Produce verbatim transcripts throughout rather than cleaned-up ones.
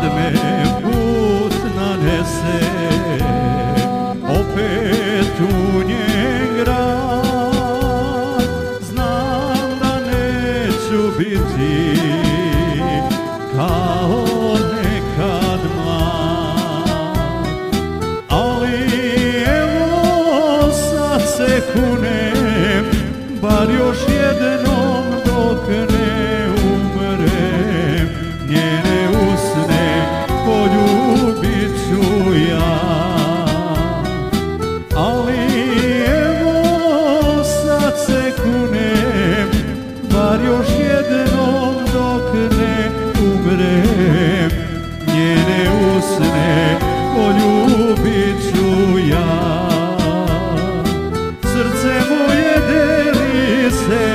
me put nanese, opet u njen grad. Znam da neću biti kao nekad mlad, ali evo sad se kunem, bar još jednom dok ne umrem, njene usne poljubit ću ja. Ali evo sad se kunem, bar još jednom dok ne umrem, njene usne poljubit ću ja. Srce moje deli se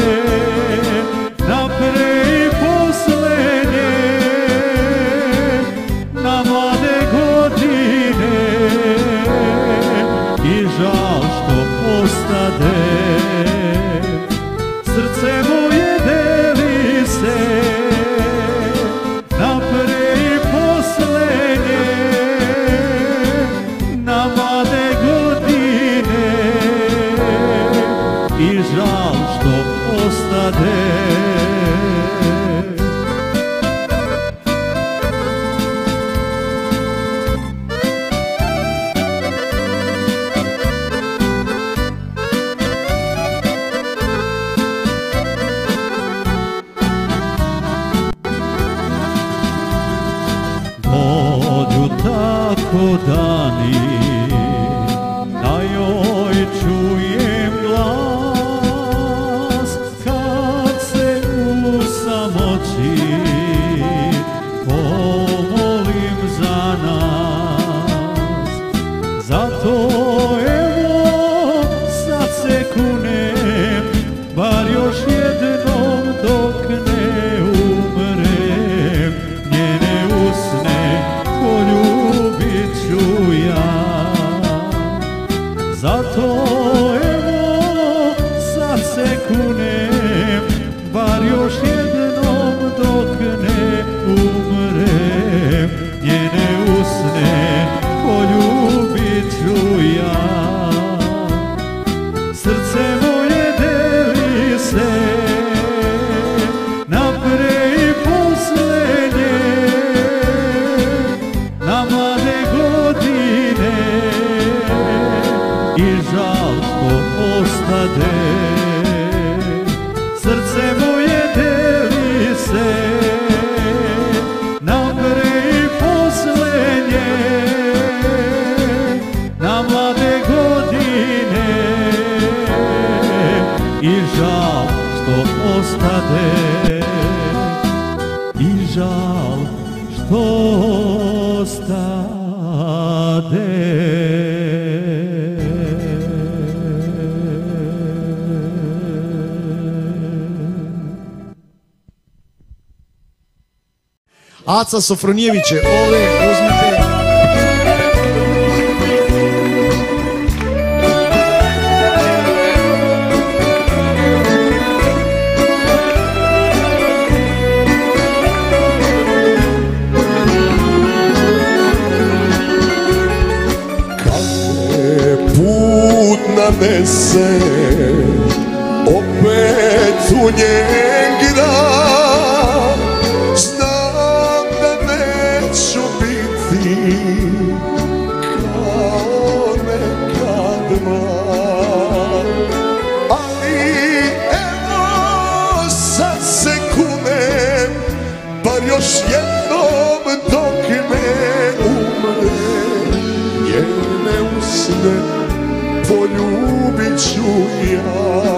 na pre i poslednje, na mlade godine i žal što ostade. Srce moje deli se na pre i poslednje, na mlade godine i žal što ostade. Dođu tako dani, da joj čujem glas, kad se u samoći pomolim za nas. Zato evo sad se kunem, bar još jednom dok ne umrem, njene usne poljubit ću ja. Zato evo sad se kunem, bar još jednom dok ne umrem, njene usne poljubit ću ja. Srce moje deli se na pre i poslednje, na mlade godine i žal što ostade. Srce moje deli se na pre i poslednje, na mlade godine i žal što ostade. I žal što ostade. Aca Sofronijeviće, ove uzmite. Kad te put nanese, opet u njen grad, znam da neću biti kao nekad mlad, ali evo sad se kunem, bar još jednom dok ne umrem, njene usne poljubit ću ja.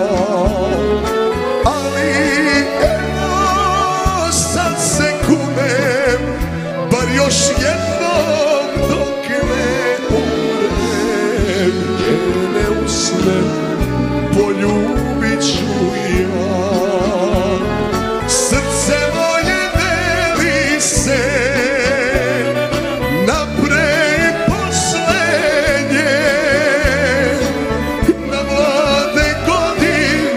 Ali evo sad se kunem, bar još jednom dok ne umrem, njene usne poljubit ću ja. Srce moje deli se na pre i poslednje, na mlade godine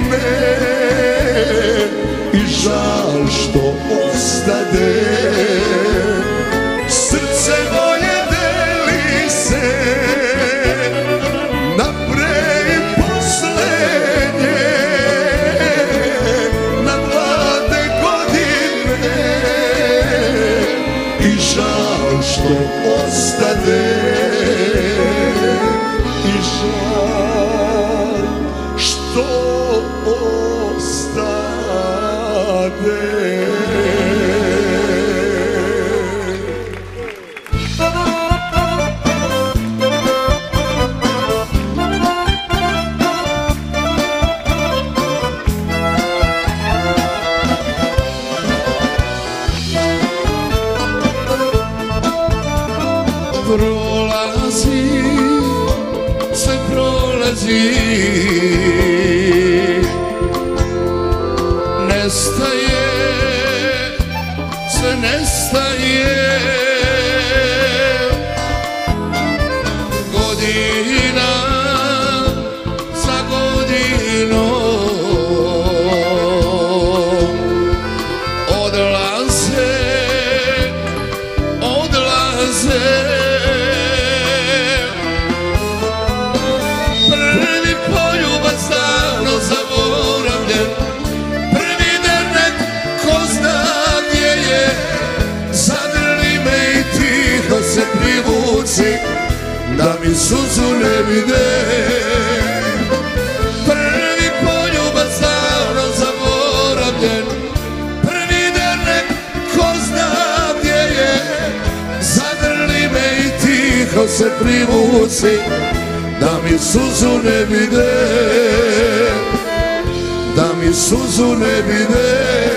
žal što ostade, i žal što ostade. Prolazi, sve prolazi, nestaje, sve nestaje, godina za godinom odlaze, odlaze. Se privuci da mi suzu ne vide, prvi poljubac davno zaboravljen, prvi dernek ko zna gdje je, zadrli me i tiho se privuci da mi suzu ne vide, da mi suzu ne vide.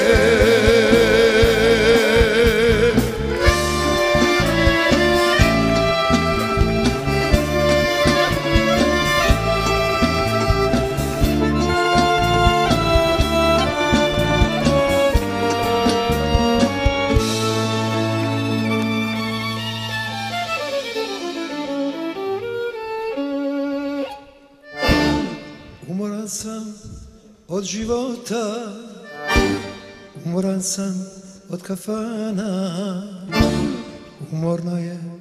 Umoran sam od života, umoran sam od kafana, umorno je